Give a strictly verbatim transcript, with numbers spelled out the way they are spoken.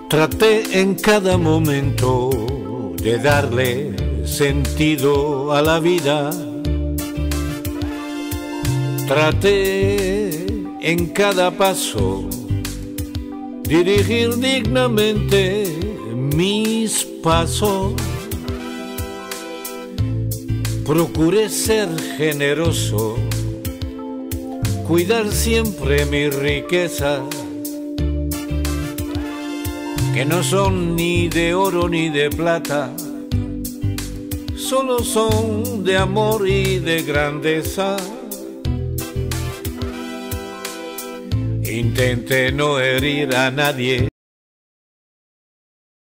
Traté en cada momento de darle sentido a la vida. Traté en cada paso dirigir dignamente mis pasos. Procuré ser generoso, cuidar siempre mi riqueza, que no son ni de oro ni de plata, solo son de amor y de grandeza. Intenté no herir a nadie,